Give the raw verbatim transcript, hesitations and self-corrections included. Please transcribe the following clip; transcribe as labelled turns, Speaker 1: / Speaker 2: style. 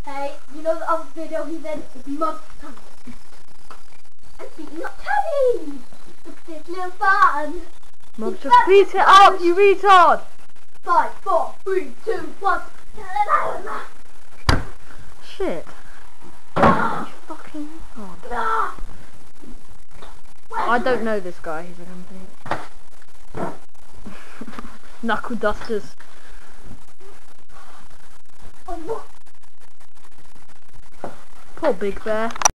Speaker 1: Hey, you know the other video he did is Mug's tummy. I'm beating up Teddy! Look at this little fun!
Speaker 2: Mug, just beat it up, you retard!
Speaker 1: Five, four, three, two, one.
Speaker 2: Shit. You fucking retard. I don't know this guy, he's a company. Knuckle dusters.
Speaker 1: Oh, what?
Speaker 2: Poor Big Bear.